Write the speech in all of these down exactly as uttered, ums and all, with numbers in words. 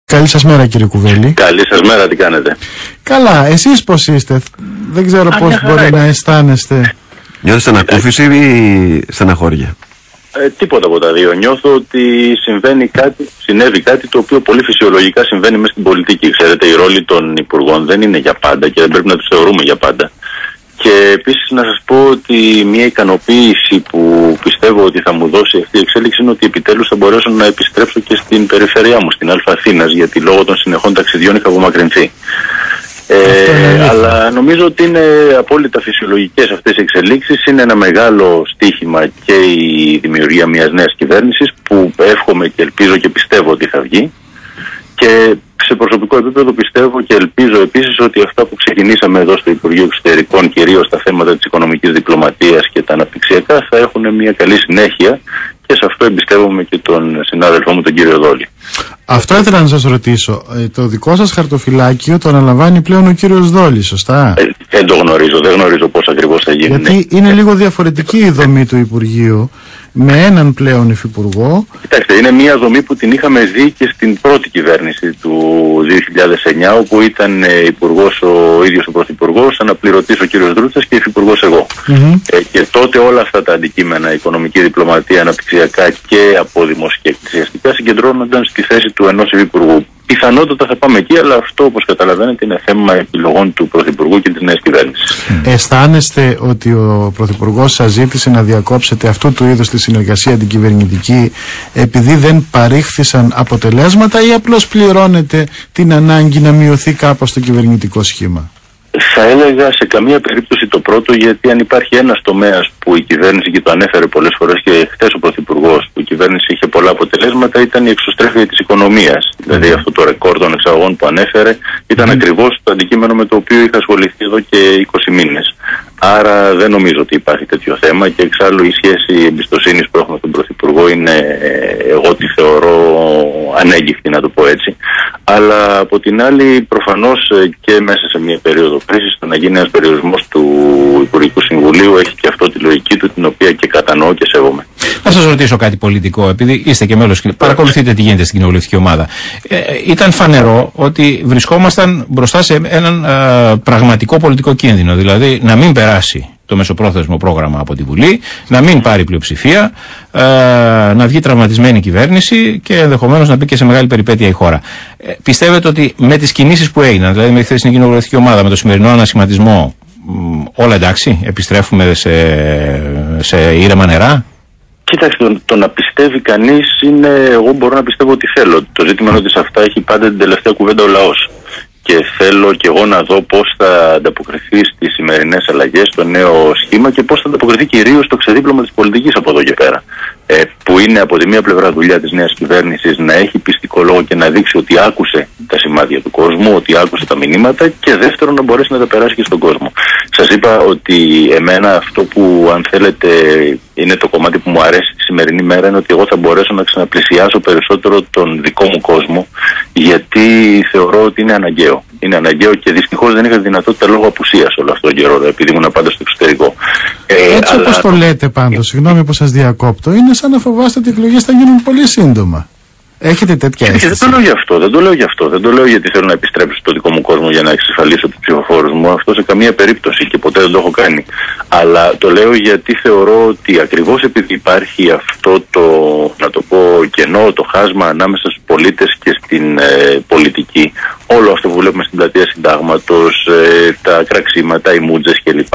Καλή σας μέρα, κύριε Κουβέλη. Καλή σας μέρα, τι κάνετε? Καλά, εσείς πώς είστε? Δεν ξέρω Α, πώς μπορεί χαρά. να αισθάνεστε. Νιώθετε ανακούφιση ή στεναχώρια? Ε, τίποτα από τα δύο. Νιώθω ότι συμβαίνει κάτι, συνέβη κάτι το οποίο πολύ φυσιολογικά συμβαίνει μέσα στην πολιτική. Ξέρετε, η ρόλη των υπουργών δεν είναι για πάντα και δεν πρέπει να τους θεωρούμε για πάντα. Και επίσης να σας πω ότι μια ικανοποίηση που πιστεύω ότι θα μου δώσει αυτή η εξέλιξη είναι ότι επιτέλους θα μπορέσω να επιστρέψω και στην περιφέρειά μου, στην Αλφα Αθήνας, γιατί λόγω των συνεχών ταξιδιών είχα απομακρυνθεί. Ε, αλλά νομίζω ότι είναι απόλυτα φυσιολογικές αυτές οι εξελίξεις. Είναι ένα μεγάλο στοίχημα και η δημιουργία μιας νέας κυβέρνησης που εύχομαι και ελπίζω και πιστεύω ότι θα βγει. Και σε προσωπικό επίπεδο πιστεύω και ελπίζω επίσης ότι αυτά που ξεκινήσαμε εδώ στο Υπουργείο Εξωτερικών, κυρίως τα θέματα της οικονομικής διπλωματίας και τα αναπτυξιακά, θα έχουν μια καλή συνέχεια και σε αυτό εμπιστεύομαι και τον συνάδελφό μου τον κύριο Δόλη. Αυτό ήθελα να σας ρωτήσω. Ε, το δικό σας χαρτοφυλάκιο το αναλαμβάνει πλέον ο κύριος Δόλης, σωστά? Ε, δεν το γνωρίζω, δεν γνωρίζω πώς ακριβώς θα γίνει. Γιατί είναι λίγο διαφορετική η δομή του Υπουργείου, με έναν πλέον υφυπουργό. Κοιτάξτε, είναι μια δομή που την είχαμε δει και στην πρώτη κυβέρνηση του δύο χιλιάδες εννιά, όπου ήταν ε, υπουργός ο ίδιος ο πρωθυπουργός, αναπληρωτής ο κύριος Δρούτσας και υφυπουργός εγώ. Mm-hmm. Ε, και τότε όλα αυτά τα αντικείμενα, οικονομική διπλωματία, αναπτυξιακά και από δημοσιοεκκλησιαστικά, συγκεντρώνονταν στη θέση του ενός υφυπουργού. Πιθανότατα θα πάμε εκεί, αλλά αυτό, όπως καταλαβαίνετε, είναι θέμα επιλογών του Πρωθυπουργού και της νέας κυβέρνησης. Αισθάνεστε ότι ο Πρωθυπουργός σας ζήτησε να διακόψετε αυτού του είδους τη συνεργασία την κυβερνητική επειδή δεν παρήχθησαν αποτελέσματα, ή απλώς πληρώνετε την ανάγκη να μειωθεί κάπως το κυβερνητικό σχήμα? Θα έλεγα σε καμία περίπτωση το πρώτο, γιατί αν υπάρχει ένας τομέας που η κυβέρνηση, και το ανέφερε πολλές φορές και χθες ο Πρωθυπουργός, που η κυβέρνηση είχε πολλά αποτελέσματα, ήταν η εξωστρέφεια της οικονομίας. Mm. Δηλαδή αυτό το ρεκόρ των εξαγωγών που ανέφερε ήταν mm. ακριβώς το αντικείμενο με το οποίο είχα ασχοληθεί εδώ και είκοσι μήνες. Άρα δεν νομίζω ότι υπάρχει τέτοιο θέμα, και εξάλλου η σχέση εμπιστοσύνης που έχουμε στον Πρωθυπουργό είναι, εγώ τη θεωρώ ανέγκυχτη, να το πω έτσι. Αλλά από την άλλη, προφανώς και μέσα σε μια περίοδο κρίσης, το να γίνει ένας περιορισμός του Υπουργικού Συμβουλίου έχει και αυτό τη λογική του, την οποία και κατανοώ και σέβομαι. Να σας ρωτήσω κάτι πολιτικό, επειδή είστε και μέλος, παρακολουθείτε τι γίνεται στην κοινοβουλευτική ομάδα. Ε, ήταν φανερό ότι βρισκόμασταν μπροστά σε έναν ε, πραγματικό πολιτικό κίνδυνο, δηλαδή να μην περάσει το μεσοπρόθεσμο πρόγραμμα από τη Βουλή, να μην πάρει πλειοψηφία, ε, να βγει τραυματισμένη κυβέρνηση και ενδεχομένως να μπει και σε μεγάλη περιπέτεια η χώρα. Ε, πιστεύετε ότι με τις κινήσεις που έγιναν, δηλαδή με τη χθεσινή κοινοβουλευτική ομάδα, με το σημερινό ανασχηματισμό, όλα εντάξει, επιστρέφουμε σε, σε ήρεμα νερά? Κοίταξτε, το, το να πιστεύει κανείς είναι, εγώ μπορώ να πιστεύω ότι θέλω. Το ζήτημα είναι ότι σε αυτά έχει πάντα την τελευταία κουβέντα ο λαός. Και θέλω και εγώ να δω πώς θα ανταποκριθεί στις σημερινές αλλαγές, στο νέο σχήμα, και πώς θα ανταποκριθεί κυρίως στο ξεδίπλωμα της πολιτικής από εδώ και πέρα. Ε, που είναι από τη μία πλευρά δουλειά της νέας κυβέρνησης να έχει πιστικό λόγο και να δείξει ότι άκουσε τα σημάδια του κόσμου, ότι άκουσε τα μηνύματα, και δεύτερον να μπορέσει να τα περάσει και στον κόσμο. Σας είπα ότι εμένα αυτό που, αν θέλετε, είναι το κομμάτι που μου αρέσει τη σημερινή μέρα, είναι ότι εγώ θα μπορέσω να ξαναπλησιάσω περισσότερο τον δικό μου κόσμο, γιατί θεωρώ ότι είναι αναγκαίο. Είναι αναγκαίο και δυστυχώς δεν είχα δυνατότητα λόγω απουσίας όλο αυτό τον καιρό, επειδή ήμουν πάντα στο εξωτερικό. Ε, Έτσι αλλά... όπως το λέτε πάντως, συγγνώμη που σας διακόπτω, είναι σαν να φοβάστε ότι οι εκλογές θα γίνουν πολύ σύντομα. Έχετε τέτοια αίσθηση? Δεν το λέω γι' αυτό, δεν το λέω γι' αυτό. Δεν το λέω γιατί θέλω να επιστρέψω στο δικό μου κόσμο για να εξασφαλίσω τους ψηφοφόρους μου. Αυτό σε καμία περίπτωση, και ποτέ δεν το έχω κάνει. Αλλά το λέω γιατί θεωρώ ότι ακριβώς επειδή υπάρχει αυτό το, να το πω, κενό, το χάσμα ανάμεσα στους πολίτες και στην ε, πολιτική, όλο αυτό που βλέπουμε στην πλατεία Συντάγματος, ε, τα κραξίματα, οι μούτζες κλπ.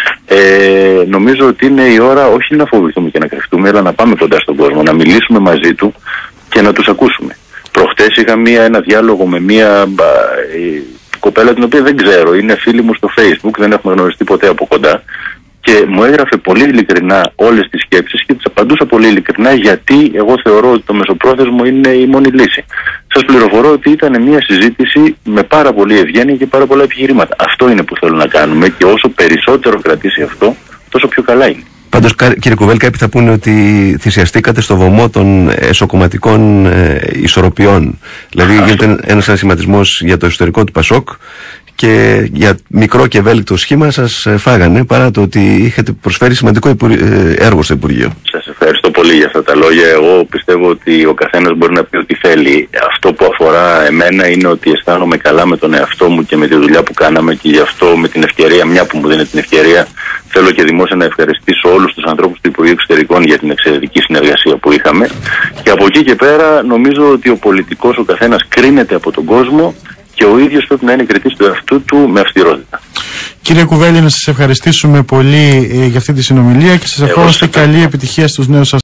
Ε, νομίζω ότι είναι η ώρα όχι να φοβηθούμε και να κρυφτούμε, αλλά να πάμε κοντά στον κόσμο, να μιλήσουμε μαζί του και να τους ακούσουμε. Προχτές είχα μία, ένα διάλογο με μία μπα, ε, κοπέλα την οποία δεν ξέρω, είναι φίλη μου στο Facebook, δεν έχουμε γνωριστεί ποτέ από κοντά, και μου έγραφε πολύ ειλικρινά όλες τις σκέψεις και τις απαντούσα πολύ ειλικρινά, γιατί εγώ θεωρώ ότι το μεσοπρόθεσμο είναι η μόνη λύση. Σας πληροφορώ ότι ήταν μια συζήτηση με πάρα πολύ ευγένεια και πάρα πολλά επιχειρήματα. Αυτό είναι που θέλω να κάνουμε, και όσο περισσότερο κρατήσει αυτό, τόσο πιο καλά είναι. Πάντως, κύριε Κουβέλη, κάποιοι θα πούνε ότι θυσιαστήκατε στο βωμό των εσωκομματικών ε, ισορροπιών. Δηλαδή, γίνεται ένας ανασχηματισμός για το εσωτερικό του Πασόκ και για μικρό και ευέλικτο σχήμα σας φάγανε, παρά το ότι είχατε προσφέρει σημαντικό έργο στο Υπουργείο. Σας ευχαριστώ πολύ για αυτά τα λόγια. Εγώ πιστεύω ότι ο καθένας μπορεί να πει ό,τι θέλει. Αυτό που αφορά εμένα είναι ότι αισθάνομαι καλά με τον εαυτό μου και με τη δουλειά που κάναμε, και γι' αυτό με την ευκαιρία, μια που μου δίνει την ευκαιρία, θέλω και δημόσια να ευχαριστήσω όλους τους ανθρώπους του Υπουργείου Εξωτερικών για την εξαιρετική συνεργασία που είχαμε. Και από εκεί και πέρα νομίζω ότι ο πολιτικός, ο καθένας κρίνεται από τον κόσμο και ο ίδιος πρέπει να είναι κριτής του εαυτού του με αυστηρότητα. Κύριε Κουβέλη, να σας ευχαριστήσουμε πολύ ε, για αυτή τη συνομιλία και σας ευχόμαστε καλή επιτυχία στους νέους σας.